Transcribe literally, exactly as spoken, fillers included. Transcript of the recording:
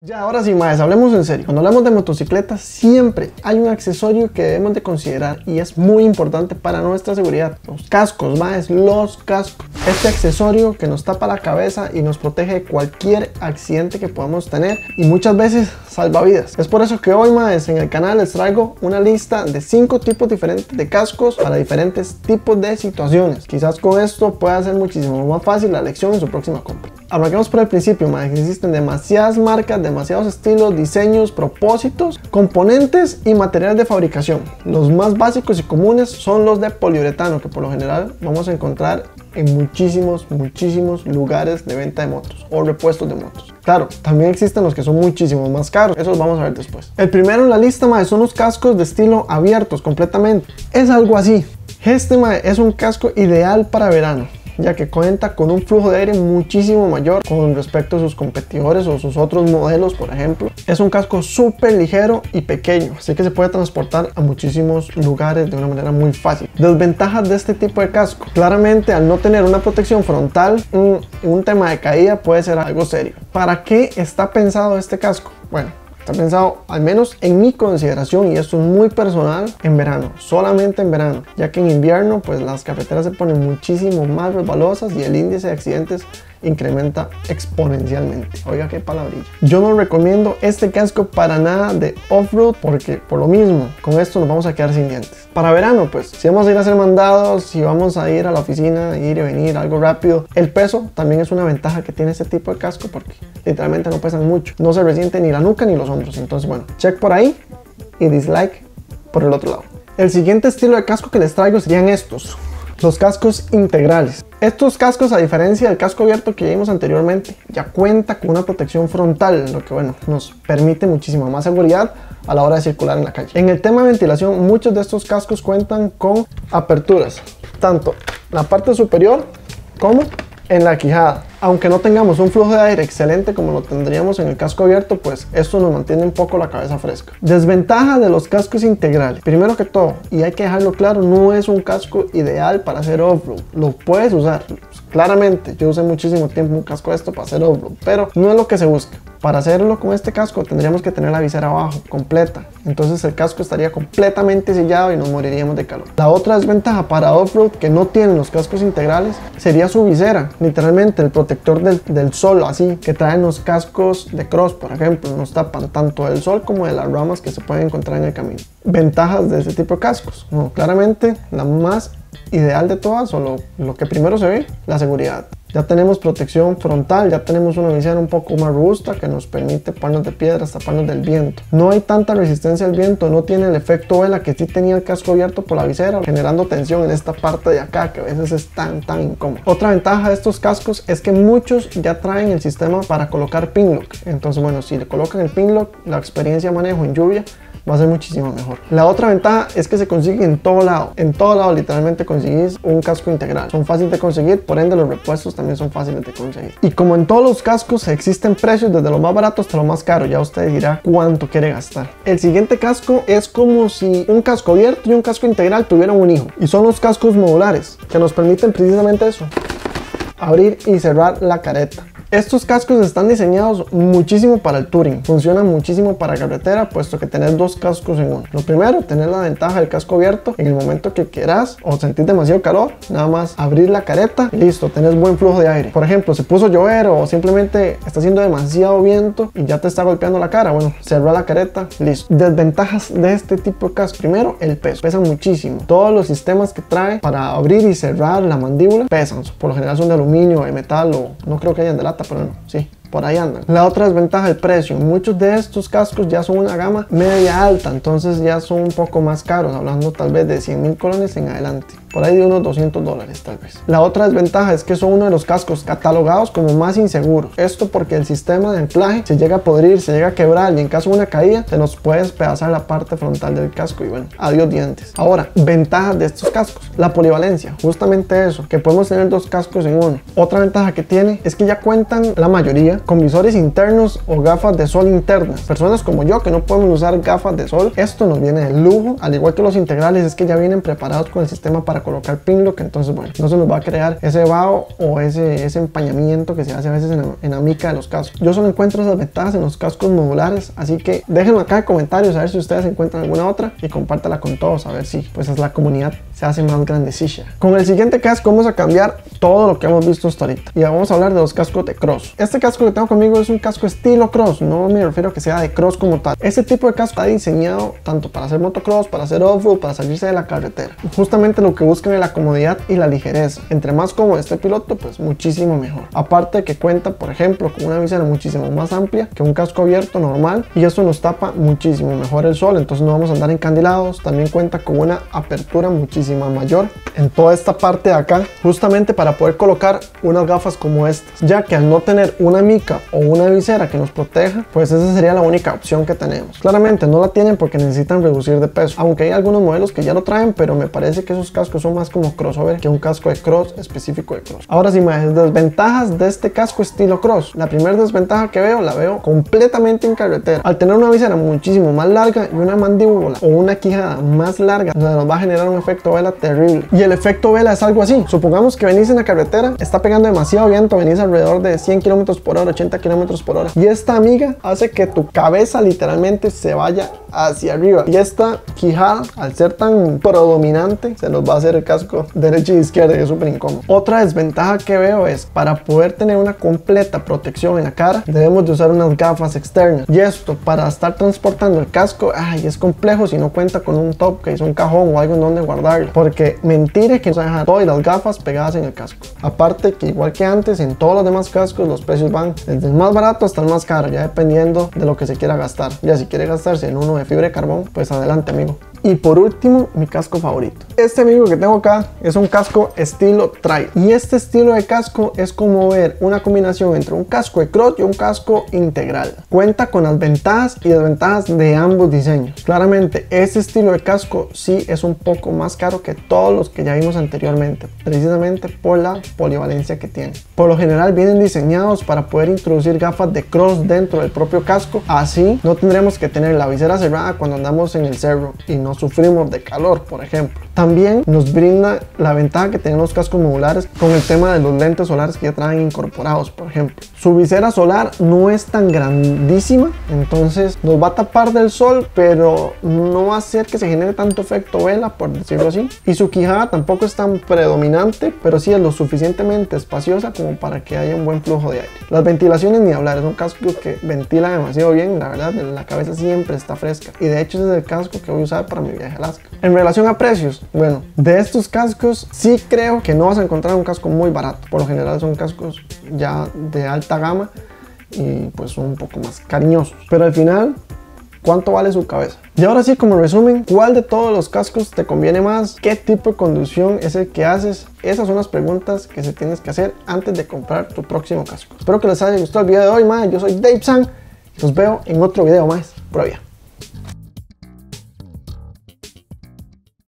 Ya, ahora sí, maes, hablemos en serio. Cuando hablamos de motocicletas, siempre hay un accesorio que debemos de considerar y es muy importante para nuestra seguridad. Los cascos, maes, los cascos. Este accesorio que nos tapa la cabeza y nos protege de cualquier accidente que podamos tener y muchas veces salva vidas. Es por eso que hoy, maes, en el canal les traigo una lista de cinco tipos diferentes de cascos para diferentes tipos de situaciones. Quizás con esto pueda ser muchísimo más fácil la elección en su próxima compra. Arranquemos por el principio, maes. Existen demasiadas marcas, demasiados estilos, diseños, propósitos, componentes y materiales de fabricación. Los más básicos y comunes son los de poliuretano, que por lo general vamos a encontrar en muchísimos, muchísimos lugares de venta de motos o repuestos de motos. Claro, también existen los que son muchísimo más caros, esos vamos a ver después. El primero en la lista, maes, son los cascos de estilo abiertos completamente. Es algo así. Este, maes, es un casco ideal para verano, ya que cuenta con un flujo de aire muchísimo mayor con respecto a sus competidores o sus otros modelos, por ejemplo. Es un casco súper ligero y pequeño, así que se puede transportar a muchísimos lugares de una manera muy fácil. Desventajas de este tipo de casco: claramente, al no tener una protección frontal, un, un tema de caída puede ser algo serio. ¿Para qué está pensado este casco? Bueno, está pensado, al menos en mi consideración, y esto es muy personal, en verano, solamente en verano, ya que en invierno pues las carreteras se ponen muchísimo más resbalosas y el índice de accidentes incrementa exponencialmente. Oiga, qué palabrilla. Yo no recomiendo este casco para nada de off-road porque por lo mismo, con esto nos vamos a quedar sin dientes. Para verano, pues, si vamos a ir a hacer mandados, si vamos a ir a la oficina, ir y venir, algo rápido, el peso también es una ventaja que tiene este tipo de casco porque literalmente no pesan mucho. No se resiente ni la nuca ni los hombros. Entonces, bueno, check por ahí y dislike por el otro lado. El siguiente estilo de casco que les traigo serían estos. Los cascos integrales. Estos cascos, a diferencia del casco abierto que vimos anteriormente, ya cuenta con una protección frontal, lo que bueno, nos permite muchísima más seguridad a la hora de circular en la calle. En el tema de ventilación, muchos de estos cascos cuentan con aperturas, tanto en la parte superior como en la quijada. Aunque no tengamos un flujo de aire excelente como lo tendríamos en el casco abierto, pues esto nos mantiene un poco la cabeza fresca. Desventaja de los cascos integrales. Primero que todo, y hay que dejarlo claro, no es un casco ideal para hacer off-road. Lo puedes usar, claramente. Yo usé muchísimo tiempo un casco de esto para hacer off-road, pero no es lo que se busca. Para hacerlo con este casco tendríamos que tener la visera abajo, completa. Entonces el casco estaría completamente sellado y nos moriríamos de calor. La otra desventaja para off-road que no tienen los cascos integrales sería su visera. Literalmente el protector del, del sol, así que traen los cascos de cross, por ejemplo, nos tapan tanto del sol como de las ramas que se pueden encontrar en el camino. Ventajas de este tipo de cascos: bueno, claramente la más ideal de todas, o lo, lo que primero se ve, la seguridad. Ya tenemos protección frontal, ya tenemos una visera un poco más robusta que nos permite ponernos de piedras, taparnos del viento. No hay tanta resistencia al viento, no tiene el efecto vela que sí tenía el casco abierto por la visera, generando tensión en esta parte de acá que a veces es tan tan incómodo. Otra ventaja de estos cascos es que muchos ya traen el sistema para colocar pin lock. Entonces bueno, si le colocan el pin lock, la experiencia de manejo en lluvia va a ser muchísimo mejor. La otra ventaja es que se consigue en todo lado. En todo lado literalmente conseguís un casco integral. Son fáciles de conseguir, por ende los repuestos también son fáciles de conseguir. Y como en todos los cascos, existen precios desde lo más barato hasta lo más caro. Ya usted dirá cuánto quiere gastar. El siguiente casco es como si un casco abierto y un casco integral tuvieran un hijo. Y son los cascos modulares, que nos permiten precisamente eso: abrir y cerrar la careta. Estos cascos están diseñados muchísimo para el touring, funcionan muchísimo para carretera, puesto que tenés dos cascos en uno. Lo primero, tener la ventaja del casco abierto. En el momento que quieras o sentís demasiado calor, nada más abrir la careta y listo, tenés buen flujo de aire. Por ejemplo, se puso a llover o simplemente está haciendo demasiado viento y ya te está golpeando la cara, bueno, cerrar la careta, listo. Desventajas de este tipo de casco: primero, el peso. Pesa muchísimo. Todos los sistemas que trae para abrir y cerrar la mandíbula pesan. Por lo general son de aluminio, de metal, o no creo que hayan de lata, pero no, sí, por ahí andan. La otra desventaja: el precio. Muchos de estos cascos ya son una gama media alta, entonces ya son un poco más caros, hablando tal vez de cien mil colones en adelante, por ahí de unos doscientos dólares tal vez. La otra desventaja es que son uno de los cascos catalogados como más inseguros. Esto porque el sistema de anclaje se llega a podrir, se llega a quebrar y en caso de una caída se nos puede despedazar la parte frontal del casco y bueno, adiós dientes. Ahora, ventajas de estos cascos: la polivalencia, justamente eso, que podemos tener dos cascos en uno. Otra ventaja que tiene es que ya cuentan la mayoría con visores internos o gafas de sol internas. Personas como yo que no podemos usar gafas de sol, esto nos viene de lujo. Al igual que los integrales, es que ya vienen preparados con el sistema para colocar pin lock, entonces bueno, no se nos va a crear ese vaho o ese, ese empañamiento que se hace a veces en la, en la mica de los cascos. Yo solo encuentro esas ventajas en los cascos modulares, así que déjenlo acá en comentarios a ver si ustedes encuentran alguna otra y compártala con todos, a ver si pues es la comunidad se hace más grandecilla. Con el siguiente casco vamos a cambiar todo lo que hemos visto hasta ahorita y vamos a hablar de los cascos de cross. Este casco que tengo conmigo es un casco estilo cross, no me refiero a que sea de cross como tal. Este tipo de casco está diseñado tanto para hacer motocross, para hacer off-road, para salirse de la carretera. Justamente lo que buscan es la comodidad y la ligereza. Entre más cómodo este piloto, pues muchísimo mejor. Aparte que cuenta, por ejemplo, con una visera muchísimo más amplia que un casco abierto normal, y eso nos tapa muchísimo mejor el sol, entonces no vamos a andar encandilados. También cuenta con una apertura muchísimo mayor en toda esta parte de acá, justamente para poder colocar unas gafas como estas, ya que al no tener una mica o una visera que nos proteja, pues esa sería la única opción que tenemos. Claramente no la tienen porque necesitan reducir de peso, aunque hay algunos modelos que ya lo traen, pero me parece que esos cascos son más como crossover que un casco de cross específico de cross. Ahora sí, más desventajas de este casco estilo cross. La primera desventaja que veo, la veo completamente en carretera. Al tener una visera muchísimo más larga y una mandíbula o una quijada más larga, nos va a generar un efecto vela terrible. Y el efecto vela es algo así: supongamos que venís en la carretera, está pegando demasiado viento, venís alrededor de cien kilómetros por hora, ochenta kilómetros por hora, y esta amiga hace que tu cabeza literalmente se vaya hacia arriba, y esta quijada, al ser tan predominante, se nos va a hacer el casco derecha y izquierda, y es súper incómodo. Otra desventaja que veo es, para poder tener una completa protección en la cara, debemos de usar unas gafas externas, y esto para estar transportando el casco, ay, es complejo si no cuenta con un top case, un cajón o algo en donde guardarlo, porque mentira que nos va a dejar todas las gafas pegadas en el casco. Aparte que igual que antes, en todos los demás cascos los precios van desde el más barato hasta el más caro, ya dependiendo de lo que se quiera gastar. Ya si quiere gastarse en uno de fibra de carbón, pues adelante, amigo. Y por último, mi casco favorito. Este amigo que tengo acá es un casco estilo trail, y este estilo de casco es como ver una combinación entre un casco de cross y un casco integral. Cuenta con las ventajas y desventajas de ambos diseños. Claramente este estilo de casco sí es un poco más caro que todos los que ya vimos anteriormente, precisamente por la polivalencia que tiene. Por lo general vienen diseñados para poder introducir gafas de cross dentro del propio casco, así no tendremos que tener la visera cerrada cuando andamos en el cerro y no sufrimos de calor, por ejemplo. También nos brinda la ventaja que tienen los cascos modulares con el tema de los lentes solares que ya traen incorporados, por ejemplo. Su visera solar no es tan grandísima, entonces nos va a tapar del sol, pero no va a hacer que se genere tanto efecto vela, por decirlo así. Y su quijada tampoco es tan predominante, pero sí es lo suficientemente espaciosa como para que haya un buen flujo de aire. Las ventilaciones ni hablar, es un casco que ventila demasiado bien, la verdad, la cabeza siempre está fresca. Y de hecho ese es el casco que voy a usar para mi viaje a Alaska. En relación a precios, bueno, de estos cascos sí creo que no vas a encontrar un casco muy barato. Por lo general son cascos ya de alta gama y pues son un poco más cariñosos. Pero al final, ¿cuánto vale su cabeza? Y ahora sí, como resumen, ¿cuál de todos los cascos te conviene más? ¿Qué tipo de conducción es el que haces? Esas son las preguntas que se tienes que hacer antes de comprar tu próximo casco. Espero que les haya gustado el video de hoy, man. Yo soy Dave San y los veo en otro video más. Por allá.